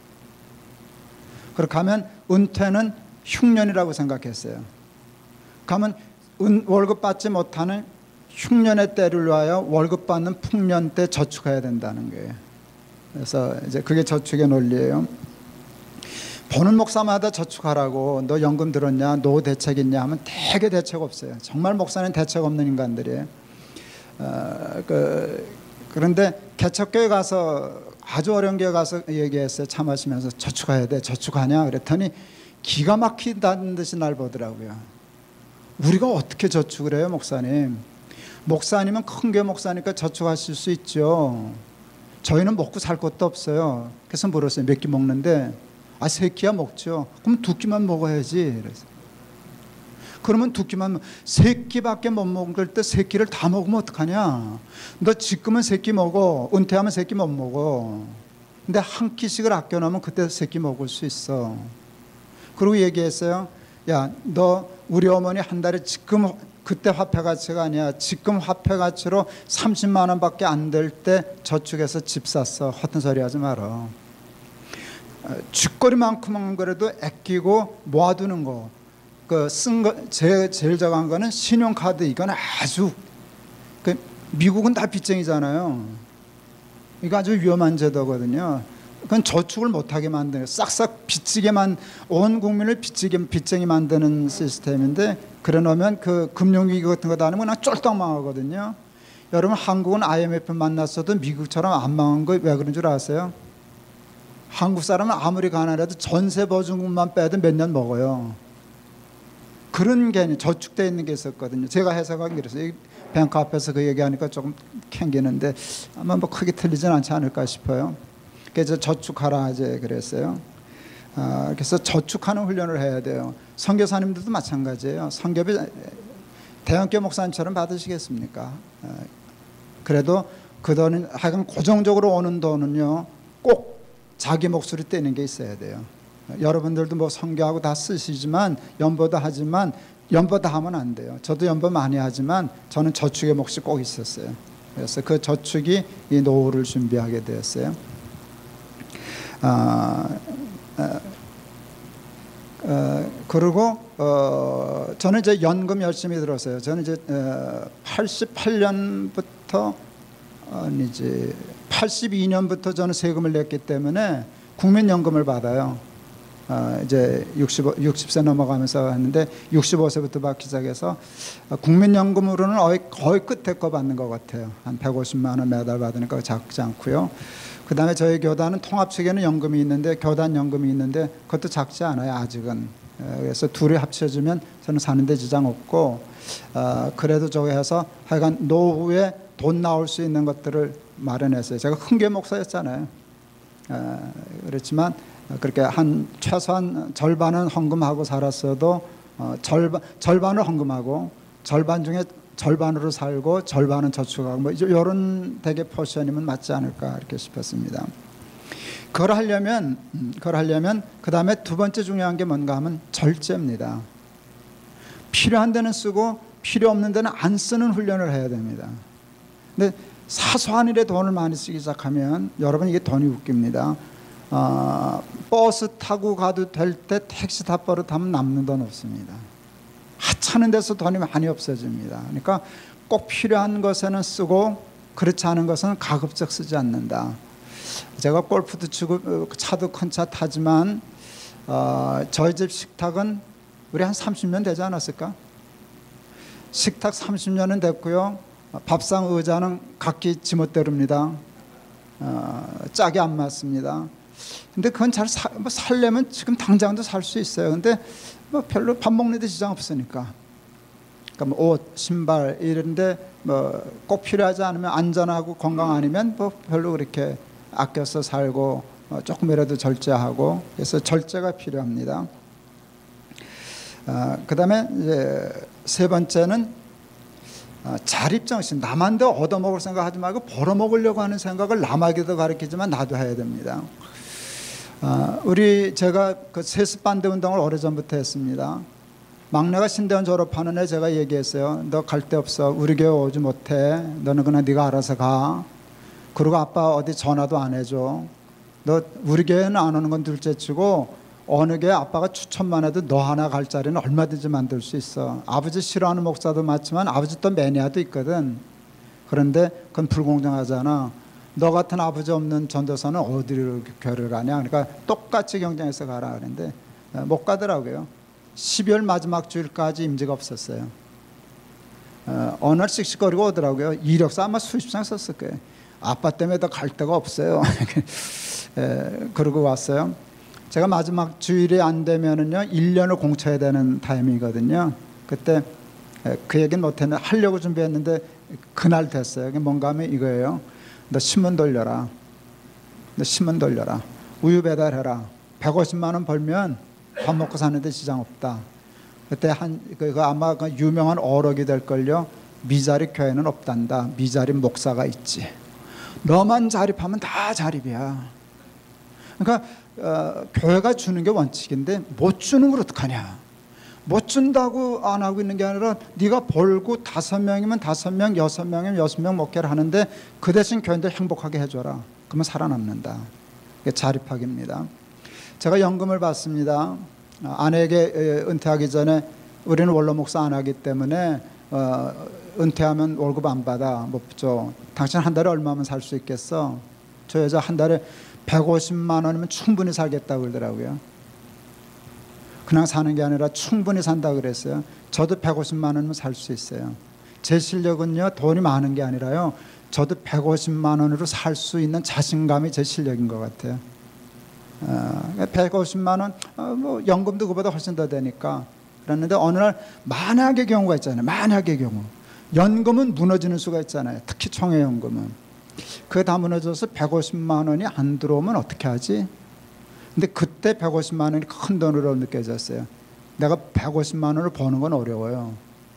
그렇게 하면 은퇴는 흉년이라고 생각했어요. 그러면 은, 월급 받지 못하는 흉년의 때를 위하여 월급 받는 풍년 때 저축해야 된다는 거예요. 그래서 이제 그게 저축의 논리예요. 보는 목사마다 저축하라고, 너 연금 들었냐, 노후 대책 있냐 하면 되게 대책 없어요. 정말 목사는 대책 없는 인간들이에요. 어, 그, 그런데 개척교회 가서 아주 어려운 교회 가서 얘기했어요. 차 마시면서 저축해야 돼, 저축하냐 그랬더니 기가 막히다는 듯이 날 보더라고요. 우리가 어떻게 저축을 해요, 목사님? 목사님은 큰 교회 목사니까 저축하실 수 있죠. 저희는 먹고 살 것도 없어요. 그래서 물었어요. 몇 끼 먹는데? 아, 세 끼야 먹죠. 그럼 두 끼만 먹어야지. 그래서. 그러면 두 끼만, 세 끼밖에 못 먹을 때 세 끼를 다 먹으면 어떡하냐? 너 지금은 세 끼 먹어. 은퇴하면 세 끼 못 먹어. 근데 한 끼씩을 아껴놓으면 그때 세 끼 먹을 수 있어. 그리고 얘기했어요. 야, 너 우리 어머니 한 달에 지금 그때 화폐 가치가 아니야. 지금 화폐 가치로 삼십만 원밖에 안 될 때 저축해서 집 샀어. 허튼 소리 하지 마라. 쥐꼬리만큼은 그래도 아끼고 모아두는 거. 그 쓴 거, 제일, 제일 적은 거는 신용카드. 이건 아주, 그 미국은 다 빚쟁이잖아요. 이거 아주 위험한 제도거든요. 그건 저축을 못하게 만드는, 싹싹 빚지게만, 온 국민을 빚지게, 빚쟁이 만드는 시스템인데, 그래 놓으면 그 금융위기 같은 거 다니면 그냥 쫄딱 망하거든요. 여러분, 한국은 아이엠에프 만났어도 미국처럼 안 망한 거 왜 그런 줄 아세요? 한국 사람은 아무리 가난해도 전세 보증금만 빼도 몇 년 먹어요. 그런 개념, 저축되어 있는 게 있었거든요. 제가 해석하기 그래서 뱅크 앞에서 그 얘기하니까 조금 캥기는데 아마 뭐 크게 틀리진 않지 않을까 싶어요. 그래서 저축하라 이제 그랬어요. 아, 그래서 저축하는 훈련을 해야 돼요. 선교사님들도 마찬가지예요. 선교비 대형교 목사님처럼 받으시겠습니까? 아, 그래도 그 돈은 하여간 고정적으로 오는 돈은요 꼭 자기 목소리 떼는 게 있어야 돼요. 여러분들도 뭐 선교하고 다 쓰시지만 연보도 하지만 연보 다 하면 안 돼요. 저도 연보 많이 하지만 저는 저축의 몫이 꼭 있었어요. 그래서 그 저축이 이 노후를 준비하게 되었어요. 아, 아, 어, 그리고 어, 저는 이제 연금 열심히 들었어요. 저는 이제 어, 팔십팔 년부터 아니지 팔십이 년부터 저는 세금을 냈기 때문에 국민연금을 받아요. 어, 이제 육십, 육십 세 넘어가면서 했는데 육십오 세부터 받기 시작해서 국민연금으로는 거의, 거의 끝에 거 받는 것 같아요. 한 백오십만 원 매달 받으니까 작지 않고요. 그 다음에 저희 교단은 통합 측에는 연금이 있는데 교단 연금이 있는데 그것도 작지 않아요. 아직은. 그래서 둘이 합쳐지면 저는 사는데 지장 없고 어, 그래도 저거 해서 하여간 노후에 돈 나올 수 있는 것들을 마련했어요. 제가 흥계 목사였잖아요. 어, 그렇지만 그렇게 한 최소한 절반은 헌금하고 살았어도 어, 절반, 절반을 헌금하고 절반 중에 절반으로 살고 절반은 저축하고 뭐 이런 되게 포션이면 맞지 않을까 이렇게 싶었습니다. 그걸 하려면 그걸 하려면 그 다음에 두 번째 중요한 게 뭔가 하면 절제입니다. 필요한 데는 쓰고 필요 없는 데는 안 쓰는 훈련을 해야 됩니다. 근데 사소한 일에 돈을 많이 쓰기 시작하면 여러분 이게 돈이 웃깁니다. 어, 버스 타고 가도 될 때 택시 다 버릇하면 남는 돈 없습니다. 하찮은 데서 돈이 많이 없어집니다. 그러니까 꼭 필요한 것에는 쓰고 그렇지 않은 것은 가급적 쓰지 않는다. 제가 골프도 치고 차도 큰 차 타지만 어, 저희 집 식탁은 우리 한 삼십 년 되지 않았을까? 식탁 삼십 년은 됐고요. 밥상 의자는 각기 지멋대로입니다. 어, 짝이 안 맞습니다. 근데 그건 잘 사, 뭐 살려면 지금 당장도 살 수 있어요. 근데 뭐 별로 밥 먹는 데 지장 없으니까. 그러니까 뭐 옷, 신발 이런데 뭐 꼭 필요하지 않으면 안전하고 건강 아니면 뭐 별로 그렇게 아껴서 살고 어, 조금이라도 절제하고 그래서 절제가 필요합니다. 어, 그다음에 이제 세 번째는 어, 자립정신. 남한테 얻어먹을 생각하지 말고 벌어먹으려고 하는 생각을 남에게도 가르치지만 나도 해야 됩니다. 어, 우리 제가 그 세습반대 운동을 오래전부터 했습니다. 막내가 신대원 졸업하는 애 제가 얘기했어요. 너 갈 데 없어. 우리 교회 오지 못해. 너는 그냥 네가 알아서 가. 그리고 아빠 어디 전화도 안 해줘. 너 우리 교회는 안 오는 건 둘째치고 어느 교회 아빠가 추천만 해도 너 하나 갈 자리는 얼마든지 만들 수 있어. 아버지 싫어하는 목사도 많지만 아버지 또 매니아도 있거든. 그런데 그건 불공정하잖아. 너 같은 아버지 없는 전도사는 어디로 교회를 가냐. 그러니까 똑같이 경쟁해서 가라 그랬는데 못 가더라고요. 십이월 마지막 주일까지 임지가 없었어요. 어, 어느 날 씩씩거리고 오더라고요. 이력서 아마 수십 장 썼을 거예요. 아빠 때문에 더 갈 데가 없어요. 에, 그러고 왔어요. 제가 마지막 주일이 안 되면은요 일 년을 공쳐야 되는 타임이거든요. 그때 에, 그 얘기는 못했는데 하려고 준비했는데 그날 됐어요. 뭔가 하면 이거예요. 너 신문 돌려라. 너 신문 돌려라. 우유 배달해라. 백오십만 원 벌면 밥 먹고 사는데 지장 없다. 그때 한 그, 그 아마 그 유명한 어록이 될 걸요. 미자립 교회는 없단다. 미자립 목사가 있지. 너만 자립하면 다 자립이야. 그러니까 어, 교회가 주는 게 원칙인데 못 주는 걸 어떡하냐. 못 준다고 안 하고 있는 게 아니라 네가 벌고 다섯 명이면 다섯 명, 여섯 명이면 여섯 명 먹게를 하는데 그 대신 교인들 행복하게 해줘라. 그러면 살아남는다. 이게 자립학입니다. 제가 연금을 받습니다. 아내에게 은퇴하기 전에 우리는 원로 목사 안 하기 때문에 어, 은퇴하면 월급 안 받아. 못 줘. 당신 한 달에 얼마면 살 수 있겠어? 저 여자 한 달에 백오십만 원이면 충분히 살겠다고 그러더라고요. 그냥 사는 게 아니라 충분히 산다 그랬어요. 저도 백오십만 원이면 살 수 있어요. 제 실력은요 돈이 많은 게 아니라요. 저도 백오십만 원으로 살 수 있는 자신감이 제 실력인 것 같아요. 어, 백오십만 원, 어, 뭐 연금도 그보다 훨씬 더 되니까 그랬는데 어느 날 만약의 경우가 있잖아요. 만약의 경우 연금은 무너지는 수가 있잖아요. 특히 총회연금은 그게 다 무너져서 백오십만 원이 안 들어오면 어떻게 하지? 근데 그때 백오십만 원이 큰 돈으로 느껴졌어요. 내가 백오십만 원을 버는 건 어려워요.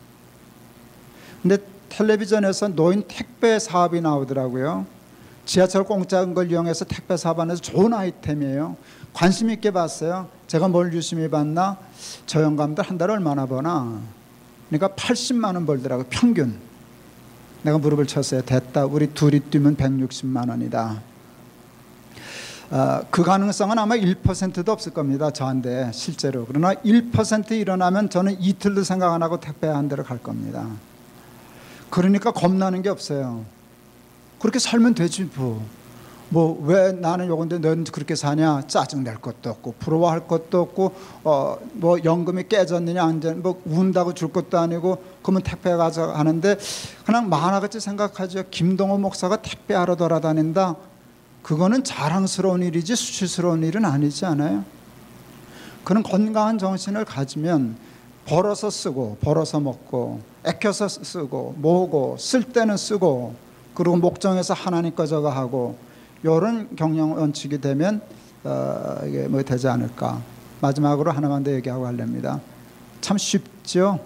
근데 텔레비전에서 노인 택배 사업이 나오더라고요. 지하철 공짜인 걸 이용해서 택배 사업하면서 좋은 아이템이에요. 관심 있게 봤어요. 제가 뭘 유심히 봤나? 저 영감들 한 달에 얼마나 버나? 그러니까 팔십만 원 벌더라고요. 평균. 내가 무릎을 쳤어요. 됐다. 우리 둘이 뛰면 백육십만 원이다. 어, 그 가능성은 아마 일 퍼센트도 없을 겁니다. 저한테 실제로. 그러나 일 퍼센트 일어나면 저는 이틀도 생각 안 하고 택배 한 대로 갈 겁니다. 그러니까 겁나는 게 없어요. 그렇게 살면 되지 뭐. 뭐 왜 나는 요건데 넌 그렇게 사냐? 짜증낼 것도 없고 부러워할 것도 없고 어 뭐 연금이 깨졌느냐 안 뭐 운다고 줄 것도 아니고 그러면 택배 가져가는데 그냥 만화같이 생각하죠. 김동호 목사가 택배하러 돌아다닌다. 그거는 자랑스러운 일이지 수치스러운 일은 아니지 않아요? 그런 건강한 정신을 가지면 벌어서 쓰고 벌어서 먹고 아껴서 쓰고 모으고 쓸 때는 쓰고 그리고 목정해서 하나님 거 저거 하고 이런 경영 원칙이 되면 어, 이게 뭐 되지 않을까. 마지막으로 하나만 더 얘기하고 하렵니다. 참 쉽죠?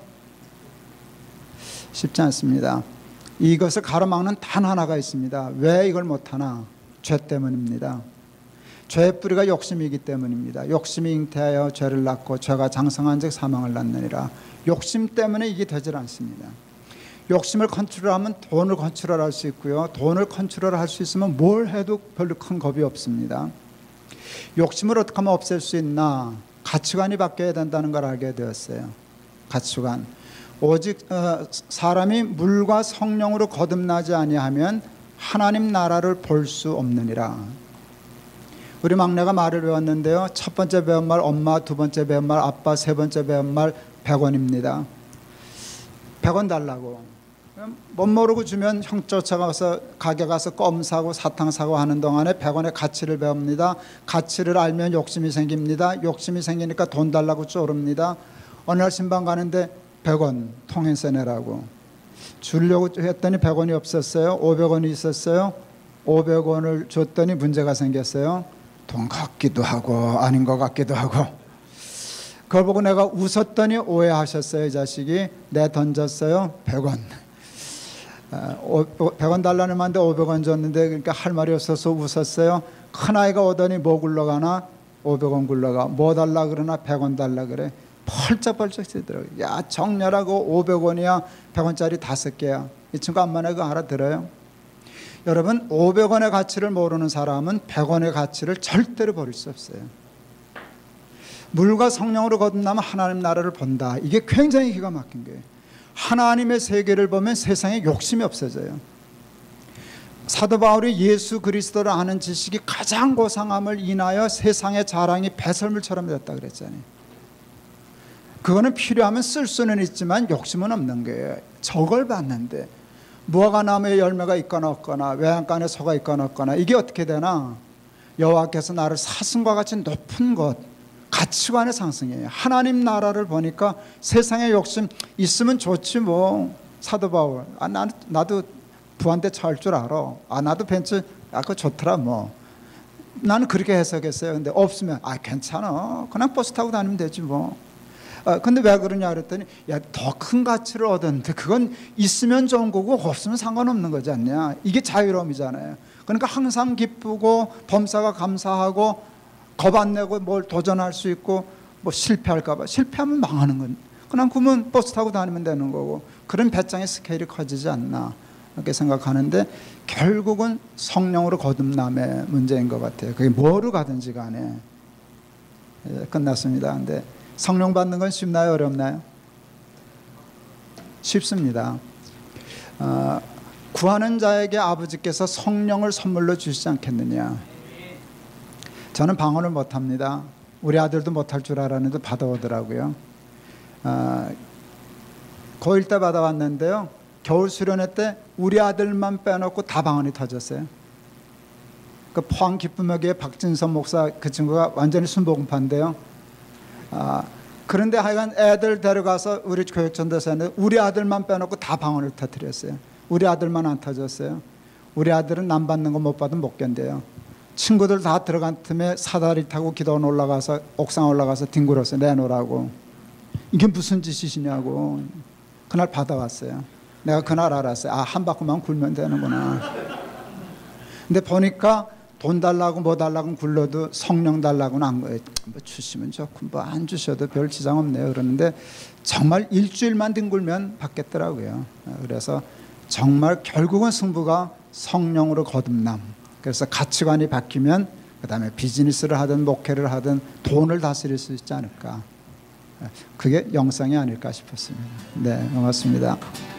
쉽지 않습니다. 이것을 가로막는 단 하나가 있습니다. 왜 이걸 못하나? 죄 때문입니다. 죄의 뿌리가 욕심이기 때문입니다. 욕심이 잉태하여 죄를 낳고 죄가 장성한 즉 사망을 낳느니라. 욕심 때문에 이게 되질 않습니다. 욕심을 컨트롤하면 돈을 컨트롤할 수 있고요. 돈을 컨트롤할 수 있으면 뭘 해도 별로 큰 겁이 없습니다. 욕심을 어떻게 하면 없앨 수 있나? 가치관이 바뀌어야 된다는 걸 알게 되었어요. 가치관. 오직 어, 사람이 물과 성령으로 거듭나지 아니하면 하나님 나라를 볼 수 없느니라. 우리 막내가 말을 배웠는데요. 첫 번째 배운 말 엄마, 두 번째 배운 말 아빠, 세 번째 배운 말 백 원입니다. 백 원 달라고. 못 모르고 주면 형 쫓아가서 가게 가서 껌 사고 사탕 사고 하는 동안에 백 원의 가치를 배웁니다. 가치를 알면 욕심이 생깁니다. 욕심이 생기니까 돈 달라고 쪼릅니다. 어느 날 신방 가는데 백 원 통행세 내라고. 주려고 했더니 백 원이 없었어요. 오백 원이 있었어요. 오백 원을 줬더니 문제가 생겼어요. 돈 같기도 하고 아닌 것 같기도 하고. 그걸 보고 내가 웃었더니 오해하셨어요. 이 자식이. 내 던졌어요. 백 원. 백 원 달라는 말인데 오백 원 줬는데 그러니까 할 말이 없어서 웃었어요. 큰아이가 오더니 뭐 굴러가나? 오백 원 굴러가. 뭐 달라 그러나? 백 원 달라 그래. 펄쩍펄쩍 뛰더라고요. 야 정렬하고 오백 원이야. 백 원짜리 다섯 개야. 이 친구 암만에 그거 알아들어요? 여러분 오백 원의 가치를 모르는 사람은 백 원의 가치를 절대로 버릴 수 없어요. 물과 성령으로 거듭나면 하나님 나라를 본다. 이게 굉장히 기가 막힌 거예요. 하나님의 세계를 보면 세상에 욕심이 없어져요. 사도 바울이 예수 그리스도를 아는 지식이 가장 고상함을 인하여 세상의 자랑이 배설물처럼 됐다 그랬잖아요. 그거는 필요하면 쓸 수는 있지만 욕심은 없는 거예요. 저걸 봤는데 무화과 나무에 열매가 있거나 없거나 외양간에 소가 있거나 없거나 이게 어떻게 되나? 여호와께서 나를 사슴과 같이 높은 것, 가치관의 상승이에요. 하나님 나라를 보니까 세상에 욕심 있으면 좋지 뭐. 사도 바울 아, 나, 나도 부한테 차올 줄 알아. 아 나도 벤츠 아 그거 좋더라 뭐. 나는 그렇게 해석했어요. 근데 없으면 아 괜찮아. 그냥 버스 타고 다니면 되지 뭐. 아, 근데 왜 그러냐 그랬더니 야, 더 큰 가치를 얻었는데 그건 있으면 좋은 거고 없으면 상관없는 거지 않냐. 이게 자유로움이잖아요. 그러니까 항상 기쁘고 범사가 감사하고 겁 안 내고 뭘 도전할 수 있고 뭐 실패할까 봐. 실패하면 망하는 건 그냥 그러면 버스 타고 다니면 되는 거고. 그런 배짱의 스케일이 커지지 않나 이렇게 생각하는데 결국은 성령으로 거듭남의 문제인 것 같아요. 그게 뭐로 가든지 간에. 예, 끝났습니다. 근데 성령 받는 건 쉽나요? 어렵나요? 쉽습니다. 어, 구하는 자에게 아버지께서 성령을 선물로 주시지 않겠느냐. 저는 방언을 못합니다. 우리 아들도 못할 줄 알았는데 받아오더라고요. 어, 고일 때 받아왔는데요. 겨울 수련회 때 우리 아들만 빼놓고 다 방언이 터졌어요. 그 포항 기쁨여기에 박진선 목사 그 친구가 완전히 순복음파인데요. 아, 그런데 하여간 애들 데려가서 우리 교육전도사 했는데 우리 아들만 빼놓고 다 방언을 터뜨렸어요. 우리 아들만 안 터졌어요. 우리 아들은 남 받는 거 못 받으면 못 견뎌요. 친구들 다 들어간 틈에 사다리 타고 기도원 올라가서 옥상 올라가서 뒹굴어서 내놓으라고. 이게 무슨 짓이시냐고. 그날 받아왔어요. 내가 그날 알았어요. 아, 한 바퀴만 굴면 되는구나. 근데 보니까 돈 달라고 뭐 달라고 굴러도 성령 달라고는 안 거예요. 뭐 주시면 좋고 뭐 안 주셔도 별 지장 없네요. 그러는데 정말 일주일만 뒹굴면 받겠더라고요. 그래서 정말 결국은 승부가 성령으로 거듭남. 그래서 가치관이 바뀌면 그다음에 비즈니스를 하든 목회를 하든 돈을 다스릴 수 있지 않을까. 그게 영성이 아닐까 싶었습니다. 네, 고맙습니다.